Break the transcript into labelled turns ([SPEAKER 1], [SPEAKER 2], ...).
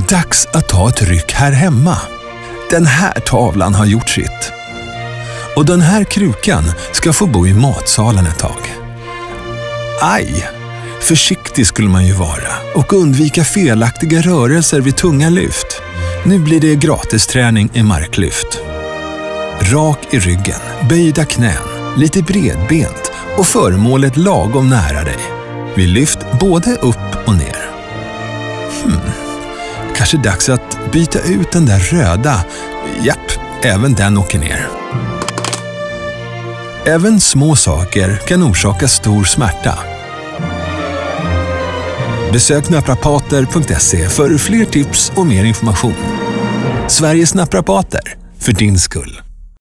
[SPEAKER 1] Dags att ta ett ryck här hemma. Den här tavlan har gjort sitt. Och den här krukan ska få bo i matsalen ett tag. Aj! Försiktig skulle man ju vara och undvika felaktiga rörelser vid tunga lyft. Nu blir det gratisträning i marklyft. Rak i ryggen, böjda knän, lite bredbent och föremålet lagom nära dig. Vi lyft både upp och ner. Kanske dags att byta ut den där röda. Japp, även den åker ner. Även små saker kan orsaka stor smärta. Besök naprapater.se för fler tips och mer information. Sveriges naprapater, för din skull.